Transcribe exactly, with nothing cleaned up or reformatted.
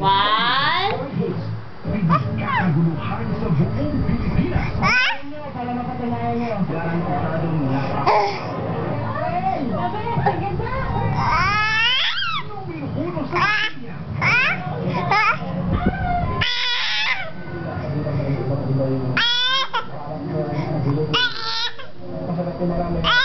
One. Kaguluhan sa buong Pilipinas. Para mapatunayan nyo. Garantisadong lakas. Ay! Sabi, sige na! Numero uno sa kanya. Masarap yung marami.